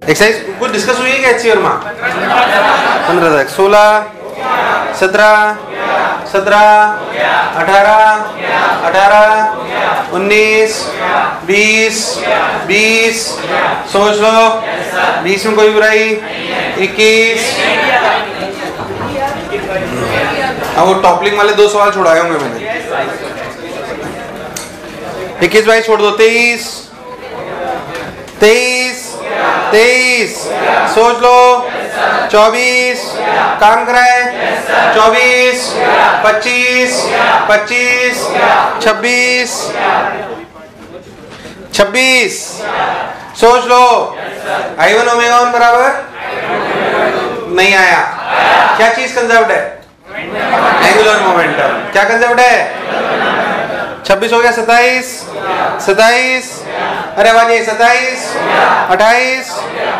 Exercise कुछ discuss हुई है क्या HCR में? 15 तक 16 17 17 18 18 19 20 20 सोच लो 20 में कोई बुराई 21। अब वो टॉपलिंग वाले 2 सवाल छोड़ाए होंगे मैंने। 21 22 छोड़ दो 23 23 23 सोच लो 24 काम कराए 24 25 25 26 26 सोच लो I1 ओमेगा 1 बराबर नहीं आया। क्या चीज कंजर्व्ड है? Angular momentum. क्या कंजर्व्ड है? 26 हो गया 27 27 अरे आवाज 27 28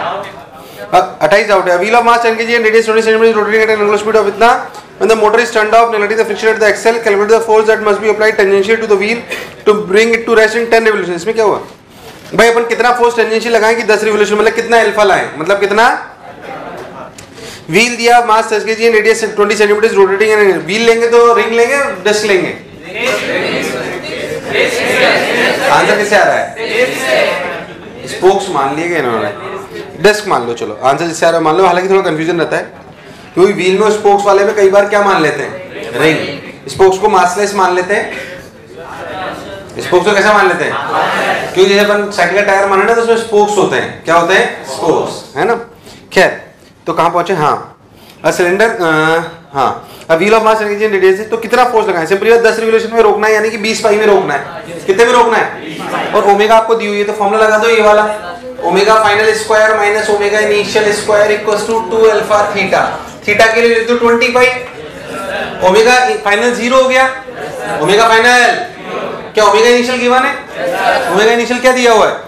28 आउट है। Wheel of mass 10 kg and radius 20 cm rotating at an angular speed of इतना when the motor is turned off negating the friction at the axle calculate the force that must be applied tangentially to the wheel to bring it to rest in 10 revolutions। इसमें क्या हुआ भाई? अपन कितना force tangential लगाएं कि 10 revolution मतलब कितना alpha लाएं? मतलब कितना? व्हील दिया mass 10 kg and radius 20 cm rotating and wheel लेंगे तो रिंग लेंगे डिस्क लेंगे? आंसर किससे आ रहा है? स्पोक्स मान लिए गए इन्होंने, डिस्क मान लो। चलो आंसर जिससे आ रहा है मान लो। हालांकि थोड़ा कंफ्यूजन रहता है क्योंकि व्हील में स्पोक्स वाले में कई बार क्या मान लेते हैं? रिंग। स्पोक्स को मासलेस मान लेते हैं। स्पोक्स को कैसा मान लेते हैं? क्योंकि जैसे अपन साइकिल का टायर माने ना तो उसमें स्पोक्स होते हैं। क्या होते हैं? स्पोक्स, है ना। खैर तो कहां पहुंचे? हाँ सिलेंडर। हाँ अब व्हील ऑफ मास रेडियस तो कितना फोर्स लगाएं? सिंपली 10 रिवोल्यूशन में रोकना है यानी कि 20 पाई में रोकना है। कितने में रोकना है? और ओमेगा आपको दी हुई है तो फॉर्मूला लगा दो ये वाला omega final square minus omega initial square equals to 2 alpha theta. Theta के लिए लिख दो 20 पाई। ओमेगा फाइनल 0 हो गया। ओमेगा फाइनल क्या ओमेगा इनिशियल गिवन है? ओमेगा इनिशियल क्या दिया हुआ है?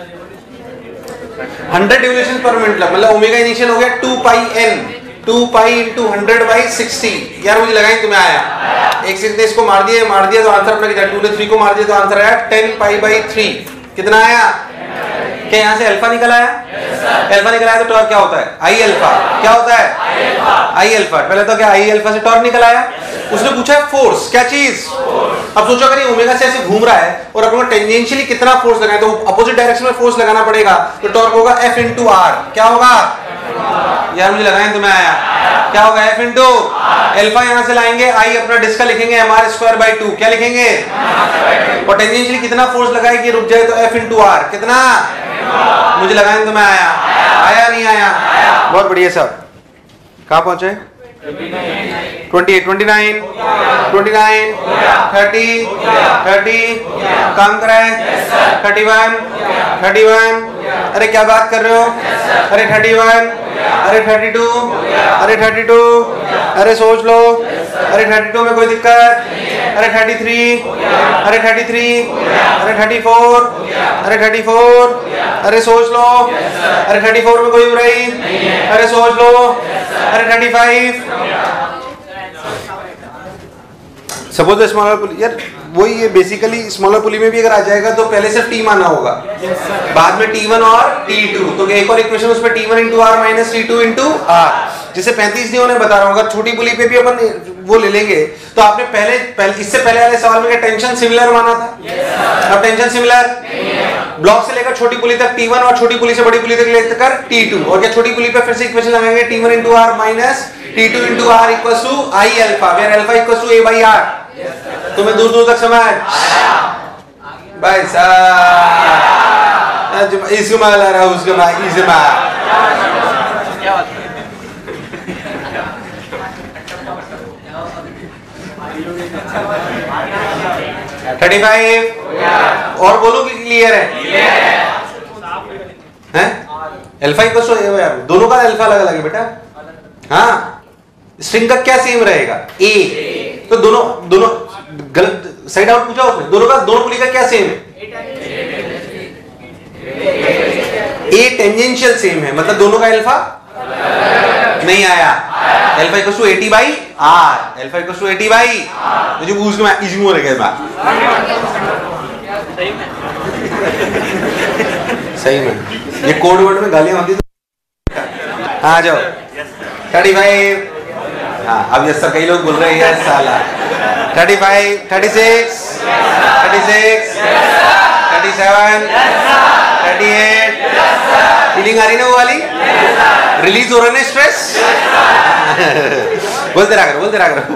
100 रिवोल्यूशन पर मिनट मतलब ओमेगा इनिशियल हो गया 2 पाई n 2 पाई इंटू 100/60। यार मुझे लगा ही तुम्हें आया। एक से इसको मार दिया तो आंसर अपना कितना? 2 ने 3 को मार दिया तो आंसर आया 10 पाई/3। कितना आया? क्या यहाँ से अल्फा निकल आया? अल्फा निकल आया तो टॉर्क क्या होता है? I alpha. क्या होता है? I alpha. पहले तो क्या आई अल्फा से टॉर्क निकल आया। उसने पूछा है फोर्स। क्या चीज? अब सोचो अगर ये ओमेगा से ऐसे घूम रहा है और अपन को टेंजेंशियली कितना फोर्स लगाए तो अपोजिट डायरेक्शन में फोर्स लगाना पड़ेगा तो टॉर्क होगा F × R। क्या होगा? यार मुझे लगा है तुम्हें आया। क्या होगा? F × alpha. यहां से लाएंगे आई अपना डिस्क का लिखेंगे mr²/2। क्या लिखेंगे? और टेंजेंशियली कितना फोर्स लगाए कि रुक जाए तो F × R। कितना? मुझे लगा है तुम्हें आया। आया नहीं आया? बहुत बढ़िया साहब। कहां पहुंचे? 28 29 29 30 30 काम कराए 31 31। अरे क्या बात कर रहे हो? अरे 31 अरे 32 अरे 32 अरे सोच लो। अरे 32 में कोई दिक्कत? अरे 33 अरे 33 अरे 34 अरे 34 अरे सोच लो। अरे 34 में कोई बुराई? अरे सोच लो। अरे 35 सपोज स्मॉलर पुली। यार वही है बेसिकली स्मॉलर पुली में भी अगर आ जाएगा तो पहले सिर्फ टी माना होगा बाद में T1 और T2 तो एक और इक्वेशन उसमें T1 × R minus T2 × R। जिसे 35 नहीं होने बता रहा हूँ। अगर छोटी पुली पे भी अपन वो ले लेंगे तो आपने पहले इससे पहले वाले सवाल में टेंशन सिमिलर माना था। अब टेंशन सिमिलर ब्लॉक से लेकर छोटी पुली तक T1 और छोटी पुली से बड़ी पुली तक लेकर T2 और क्या छोटी पुली पे फिर से इक्वेशन लगाएंगे T1 × R minus T2 × R equals to I alpha where alpha equals to A/R। तुम्हें दूर दूर तक समझ भाई साहब? इसको मैं ला रहा हूँ उसके बाद इसे मैं 35 और बोलो कि क्लियर है? हैं? अल्फा इक्वल्स टू यार दोनों का अल्फा अलग अलग है बेटा। हाँ स्ट्रिंग का क्या सेम रहेगा? ए। तो दोनों गलत साइड आउट पूछा उसने। दोनों पुली का क्या सेम है? ए टेंजेंशियल सेम है मतलब दोनों का अल्फा नहीं आया। Alpha equals to 80/R। Alpha equals to 80/R। मुझे पूछ के मैं इजी मोर है बात सही में ये कोड वर्ड में गालियां होती आ जाओ 35। हाँ अब यस सर कई लोग बोल रहे हैं यस साला। 35, 36, 36, 37, 38। फीलिंग आ रही ना वो वाली? रिलीज हो रहा है ना स्ट्रेस? बोलते रहा करो, बोलते रहा करो।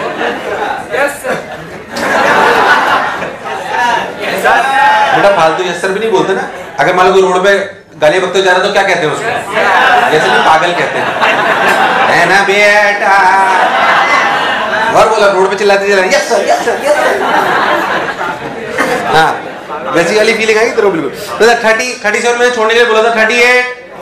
बेटा फालतू यस सर भी नहीं बोलते ना। अगर मान लो कोई रोड पे गाली बकते जा रहा तो क्या कहते हैं उसको? जैसे भी पागल कहते हैं, है ना बेटा। और बोला रोड पे चिल्लाते चला yes sir yes sir yes sir. हाँ वैसी वाली फीलिंग आई तेरे बिल्कुल। तो 37 मैंने छोड़ने के लिए बोला था। 38,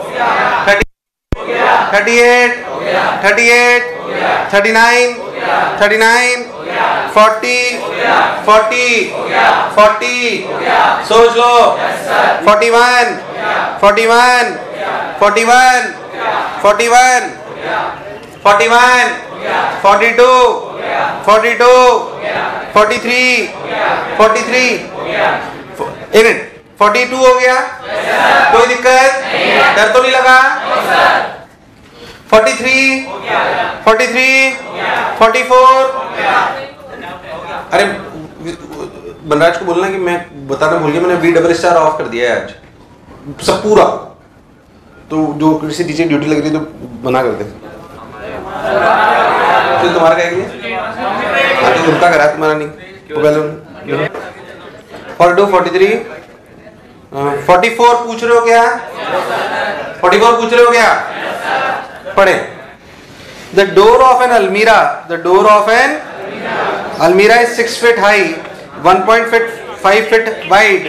38, 38, 39, 39, 40, 40, 40। सोच लो 41, 41, 41, 41, 41, 42, 42, 43, 43। एक मिनट 42 हो गया? कोई दिक्कत? डर तो नहीं लगा? 43, 43, 44। अरे बनराज को बोलना कि मैं बताना भूल गया, मैंने वी डबल स्टार ऑफ कर दिया है आज सब पूरा। तो जो किसी टीचर ड्यूटी लग रही है तो मना कर दे। फिर तुम्हारा क्या किया? तो उल्टा करा तुम्हारा नहीं। तो पहले 42, 43, 44 पूछ रहे हो क्या? 44 पूछ रहे हो क्या? पढ़े। The door of an almirah is 6 feet high, 1.5 feet wide.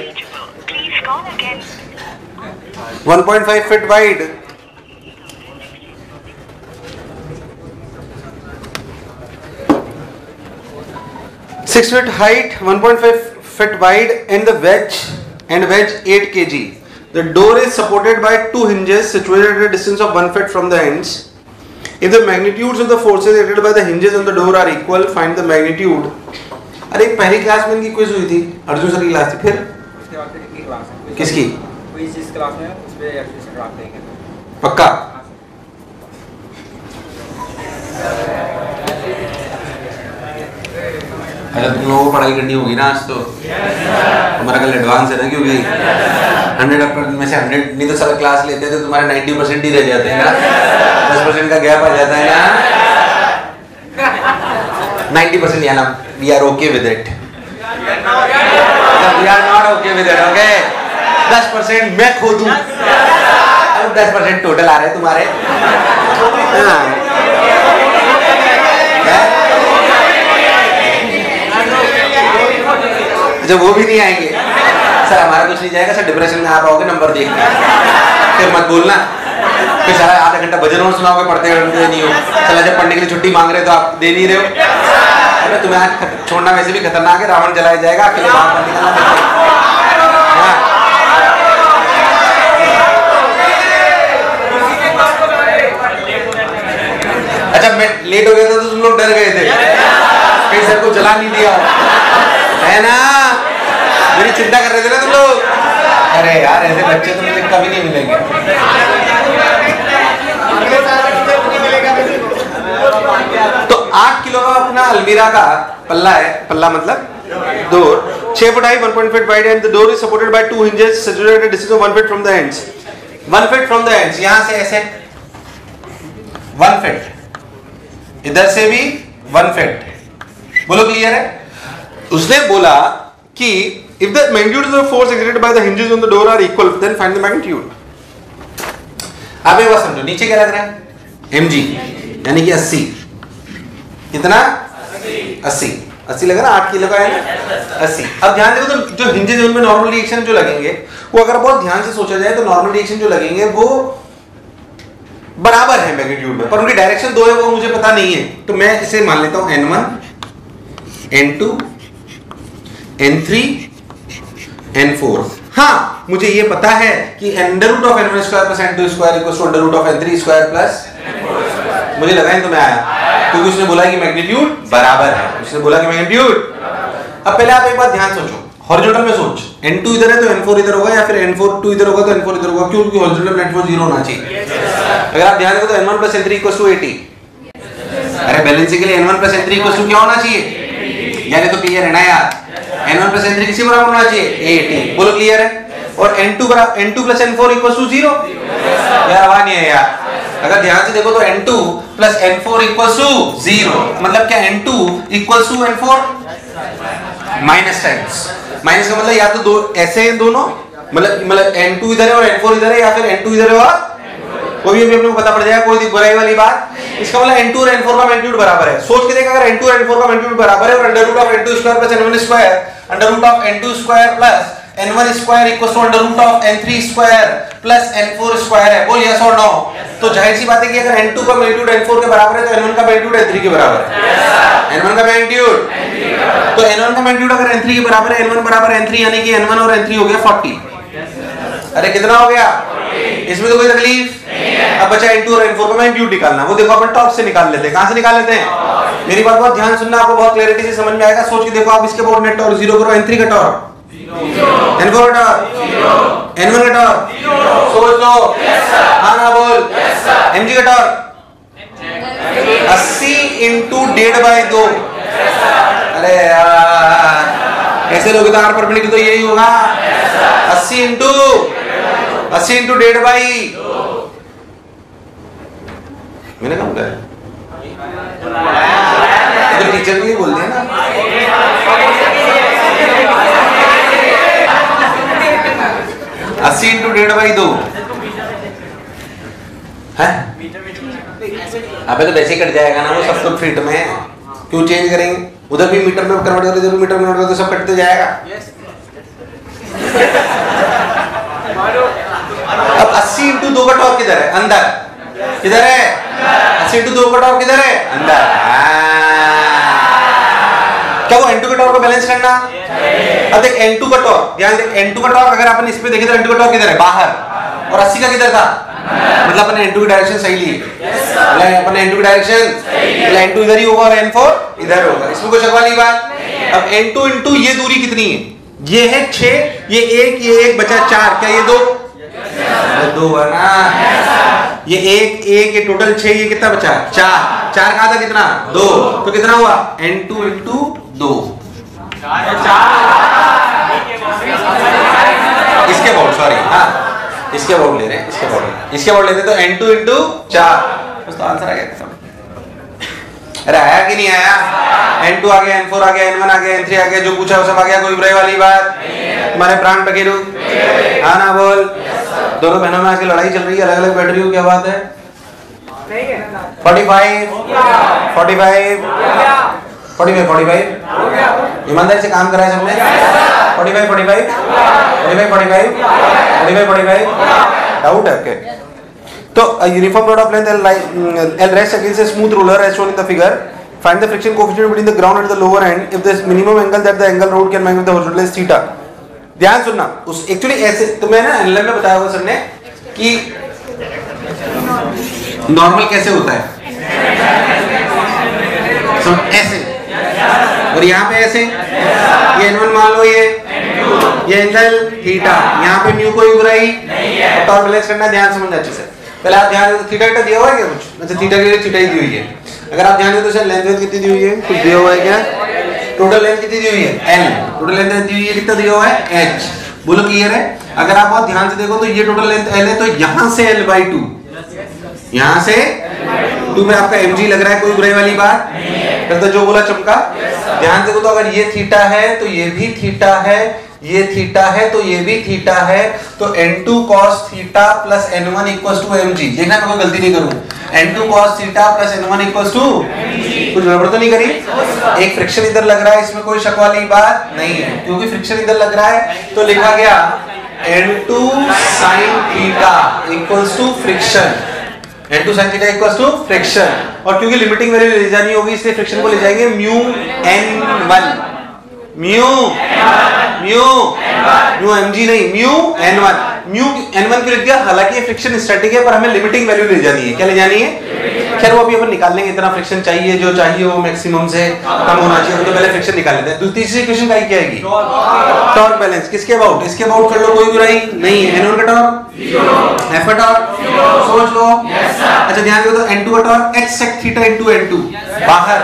1.5 feet wide. Six feet height, 1.5 feet wide, and the wedge 8 kg. The door is supported by 2 hinges situated at a distance of 1 foot from the ends. If the magnitudes of the forces acted by the hinges on the door are equal, find the magnitude. अरे पहली class में इनकी quiz हुई थी, Arjun sir की class थी। फिर उसके बाद कितनी क्लास है? किसकी? क्विज जिस क्लास में उस पे एक्सप्लेनेशन ड्राफ्ट देंगे। पक्का? अच्छा तुम लोगों को पढ़ाई करनी होगी ना आज तो। हमारा कल एडवांस है ना, क्योंकि 100 में से 100 नहीं तो सारा क्लास लेते तो तुम्हारे 90% ही रह जाते हैं ना। 10% का गैप आ जाता है ना। 90% या ना we are okay with it. We are not okay with it. Okay 10% मैं खो दूं। अब 10% टोटल आ रहे हैं तुम्हारे। जब वो भी नहीं आएंगे सर, हमारा कुछ नहीं जाएगा सर, डिप्रेशन में आप आओगे नंबर देख के। फिर मत बोलना फिर सारा आधा घंटा भजन और सुनाओगे, पढ़ते नहीं हो। चला जब पढ़ने के लिए छुट्टी मांग रहे तो आप दे नहीं रहे हो। अरे तुम्हें आज छोड़ना वैसे भी खतरनाक है, रावण जलाया जाएगा, अकेले बाहर मत निकलना। अच्छा मैं लेट हो गया था तो तुम लोग डर गए थे कहीं सर को जला नहीं दिया है ना, मेरी चिंता कर रहे थे ना तुम लोग। अरे यार ऐसे बच्चे तो मुझे कभी नहीं मिलेंगे। तो 8 किलो का अपना अलमीरा का पल्ला है। पल्ला मतलब door 6 foot high, 1.5 feet wide, and the door is supported by 2 hinges situated at a distance of 1 feet from the ends. 1 feet from the ends, यहां से ऐसे 1 feet, इधर से भी 1 feet। बोलो क्लियर है? उसने बोला कि if the magnitude of the force exerted by the hinges on the door are equal, then find the magnitude. आप एक बात समझो, नीचे क्या लग रहा है? mg यानी कि 80। कितना? 80 लग रहा है, 8 किलो का है ना 80। अब ध्यान देखो तो जो hinges उनमें नॉर्मल रिएक्शन जो लगेंगे वो अगर बहुत ध्यान से सोचा जाए तो नॉर्मल रिएक्शन जो लगेंगे वो बराबर है मैग्नीट्यूड में, पर उनकी डायरेक्शन दो है वो मुझे पता नहीं है। तो मैं इसे मान लेता हूं n1 n2 n3 n4। हाँ मुझे ये पता है कि under root of n1 square plus n2 square equals to under root of n3 square plus, मुझे लगा ही तो मैं आया क्योंकि उसने बोला कि मैग्नीट्यूड बराबर है। उसने बोला कि मैग्नीट्यूड। अब पहले आप एक बात ध्यान सोचो, हॉरिजॉन्टल में सोच, n2 इधर है तो n4 इधर होगा, या फिर n4 2 इधर होगा तो n4 इधर होगा। क्यों? क्योंकि हॉरिजॉन्टल में n4 0 होना चाहिए। अगर आप ध्यान देखो तो n1 plus n3 equals to 80। अरे बैलेंसिंग के लिए n1 plus n3 equals to क्या होना चाहिए? यानी तो क्लियर है ना यार, n1 plus n3 किसी बराबर होना चाहिए 80। बोलो क्लियर है? और n2 plus n4 equals to 0। यार आवाज नहीं है यार। अगर ध्यान से देखो तो n2 plus n4 equals to 0, मतलब क्या n2 equals to n4 minus times. Minus का मतलब या तो दो ऐसे हैं दोनों, मतलब n2 इधर है और n4 इधर है, या फिर n2 इधर है और कोई भी अपने को पता पड़ जाएगा, कोई बुराई वाली बात। इसका मतलब n2 और n4 का मैग्नीट्यूड बराबर है। सोच के देख, अगर n2 और n4 का मैग्नीट्यूड बराबर है और under root of n2 square plus n1 square, under root of n2 square plus n1 square equals to under root of n3 square plus n4 square है। बोल यस और नो? तो जाहिर सी बात है कि अगर n2 का मैग्नीट्यूड n4 के बराबर है तो n1 का मैग्नीट्यूड n3 के बराबर है। n1 का मैग्नीट्यूड, तो n1 का मैग्नीट्यूड अगर n3 के बराबर है, n1 बराबर n3, यानी कि n1 और n3 हो गया 40। अरे कितना हो गया? इसमें तो कोई तकलीफ नहीं है। अब बचा n2 और n4 का मैग्नीट्यूड निकालना, वो देखो अपन टॉप से निकाल लेते हैं। कहां से निकाल लेते हैं? मेरी बात बहुत ध्यान सुनना, आपको बहुत क्लैरिटी से समझ में आएगा। सोच के देखो आप, इसके बोर्ड नेट टॉर्क 0 करो, n3 का टॉर्क 0, n4 का टॉर्क 0, n1 का टॉर्क 0। सोच लो। Yes sir. हां ना बोल। Yes sir. mg का टॉर्क 80 into 1/2। अरे यार ऐसे लोगे तो r परपेंडिकुलर तो यही होगा 80 into 1/2। मैंने कहा क्या तो टीचर के लिए बोल दिया ना। अस्सी इंटू 1/2 है। अबे तो वैसे ही कट जाएगा ना, वो सब कुछ फीट में है, क्यों चेंज करेंगे? उधर भी मीटर में कन्वर्ट करो, इधर भी मीटर में कन्वर्ट करो, तो सब कटते जाएगा। अब 80 इंटू 2 का टॉर्क किधर है? अंदर। किधर है? 80 इंटू 2 का टॉर्क किधर है? अंदर। क्या वो n2 का टॉर्क को बैलेंस करना? अब देख n2 का टॉर्क, ध्यान देख n2 का टॉर्क अगर अपन इस पे देखें तो n2 का टॉर्क किधर है? बाहर। और 80 का किधर था? मतलब अपन n2 की डायरेक्शन सही ली, मतलब अपन n2 की डायरेक्शन, मतलब n2 इधर ही होगा और n4 इधर होगा। इसमें कोई शक वाली बात? अब n2 इंटू ये दूरी कितनी है? ये है 6, ये 1 बचा 4, क्या ये 2? 2 है ना। ये 1 ये टोटल 6, ये कितना बचा? 4 कहा था कितना? 2, तो कितना हुआ? n2 into 2। इसके बोर्ड, सॉरी, हाँ इसके बोर्ड ले रहे हैं, इसके बोर्ड लेते तो n2 इंटू 4, तो आंसर आ गया। अरे आया कि नहीं आया? n2 आ गया, n4 आ गया, n1 आ गया, n3 आ गया, जो पूछा वो सब आ गया। कोई बुराई वाली बात? तुम्हारे प्राण पखेरु, हाँ ना बोल। दोनों बहनों में आजकल लड़ाई चल रही है, अलग अलग बैठ रही हो, क्या बात है? 45 ईमानदारी से काम कराए सबने। 45 डाउट है आपके? तो uniform rod of length L rests against a smooth roller as shown in the figure. Find the friction coefficient between the ground and the lower end if the minimum angle that the angle rod can make with the horizontal is theta. ध्यान सुनना, उस actually ऐसे तो मैं ना NLM में बताया हुआ सर ने कि नॉर्मल कैसे होता है, ऐसे, और यहाँ पे ऐसे, ये n1 मान लो, ये एंगल थीटा, यहाँ पे म्यू कोई बुराई नहीं है, टॉर्क बैलेंस करना, ध्यान समझना अच्छे से। पहले आप ध्यान दो, थीटा दिया हुआ है क्या कुछ? अच्छा, थीटा के लिए थीटा ही दी हुई है। अगर आप ध्यान दो तो सर लेंथ कितनी दी हुई है? कुछ दिया हुआ है क्या? टोटल लेंथ कितनी दी हुई है? l। टोटल लेंथ दी हुई है, कितना दिया हुआ है? h। बोलो क्लियर है? अगर आप बहुत ध्यान से देखो तो ये टोटल लेंथ l है, तो यहाँ से l/2, यहाँ से 2 में आपका mg लग रहा है, कोई बुराई वाली बात नहीं, तो जो बोला चमका। ध्यान देखो तो अगर ये थीटा है तो ये भी थीटा है, ये थीटा है तो ये भी थीटा है, तो n2 cos theta plus n1 equals to mg। देखना मैं कोई गलती नहीं करूं, n2 cos theta plus n1 equals to, कुछ गड़बड़ तो नहीं करी? एक फ्रिक्शन इधर लग रहा है, इसमें कोई शक वाली बात नहीं है, क्योंकि फ्रिक्शन इधर लग रहा है तो लिखा गया n2 sin theta equals to friction, n2 sin theta equals to friction. और क्योंकि लिमिटिंग वैल्यू ले जानी होगी इसलिए फ्रिक्शन को ले जाएंगे म्यू n1, म्यू mg नहीं, म्यू n1। म्यू n1 क्यों लिख दिया? हालांकि ये फ्रिक्शन स्टैटिक है पर हमें लिमिटिंग वैल्यू ले जानी है। क्या ले जानी है? खैर वो अभी अपन निकाल लेंगे, इतना फ्रिक्शन चाहिए, जो चाहिए वो मैक्सिमम से कम होना चाहिए, तो पहले फ्रिक्शन निकाल लेते हैं। तीसरी इक्वेशन क्या आएगी? Torque balance. किसके अबाउट? इसके अबाउट कर लो, कोई बुराई नहीं है। n1 का टॉर्क 0, f का टॉर्क 0, सोच लो। अच्छा ध्यान दो, तो n2 का torque h sec theta into n2 बाहर,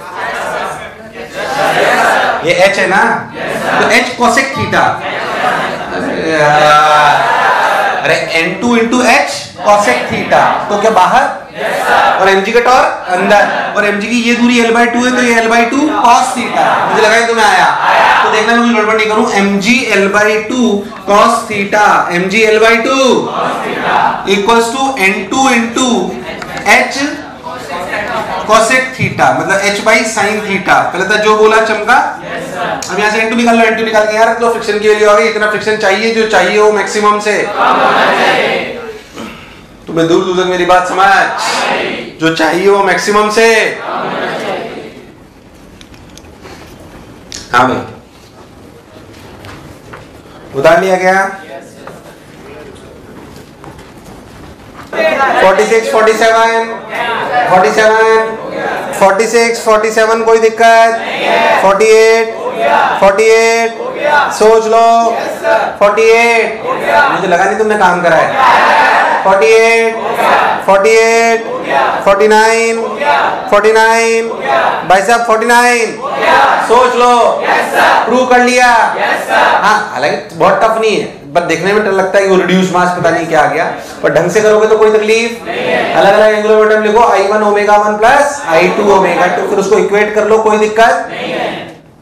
ये h है ना, तो h cosec थीटा, अरे n2 into h cosec theta, तो क्या बाहर? और mg का टॉर्क अंदर, और mg की ये दूरी l/2 है, तो ये l/2 cos थीटा। मुझे लगा तुम्हें आया, तो देखना मैं गड़बड़ नहीं करूं। mg l/2 cos theta, mg l/2 equals to n2 into h cosec theta, मतलब h by sin थीटा। पहले तो जो बोला चमका। अब यहाँ से n2 निकाल लो, n2 निकाल के यार तो फ्रिक्शन की वैल्यू आ गई, इतना फ्रिक्शन चाहिए, जो चाहिए वो मैक्सिमम से कम होना चाहिए। तुम्हें दूर दूर तक मेरी बात समझ, जो चाहिए वो मैक्सिमम से कम होना चाहिए। हाँ भाई, उतार लिया गया। 46, 47, 46, 47 कोई दिक्कत? 48, 48 सोच लो। 48 मुझे लगा नहीं तुमने काम करा है। 48, 48, 49, 49 भाई साहब 49 सोच लो। प्रूव कर लिया। हाँ हालांकि बहुत टफ नहीं है, पर देखने में डर लगता है कि वो रिड्यूस मास पता नहीं क्या आ गया, पर ढंग से करोगे तो कोई तकलीफ नहीं। अलग अलग एंगुलर मोमेंटम लिखो, I1 omega 1 plus I2 omega 2, फिर उसको इक्वेट कर लो, कोई दिक्कत नहीं है।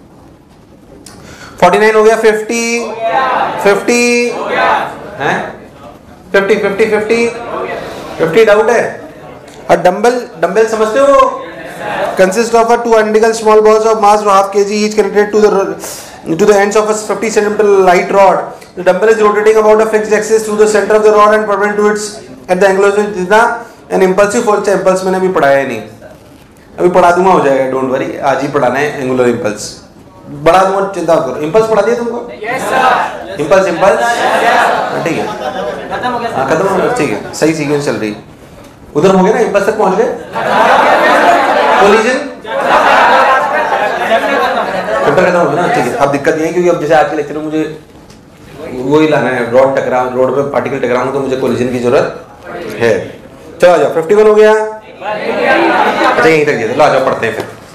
49 हो गया, 50 50 हैं 50 50 50 50 डाउट है। और डंबल समझते हो? Consist of two identical small balls of mass of half kg each connected to the ends of a 50 cm light rod. The dumbbell is rotating about a fixed axis through the center of the rod and perpendicular to its at the angle of जितना an impulsive force। impulse मैंने अभी पढ़ाया नहीं, अभी पढ़ा दूंगा, हो जाएगा, डोंट वरी। आज ही पढ़ाना है एंगुलर इंपल्स, बड़ा दूंगा, चिंता मत करो। इंपल्स पढ़ा दिया तुमको? Yes sir. इंपल्स ठीक है, खत्म हो गया। खत्म हो गया, ठीक है, सही सीक्वेंस चल रही। उधर हो गया ना, इंपल्स तक पहुंच गए। कोलिजन चैप्टर खत्म हो गया ना, ठीक है। अब दिक्कत ये है क्योंकि अब जैसे आज के लेक्चर में मुझे वही लाना है, रोड पे पार्टिकल टकराऊं तो मुझे कोलिजन की जरूरत है। चलो आ जाओ, 51 हो गया। अच्छा यहीं तक दिया, लो आ जाओ पढ़ते हैं फिर।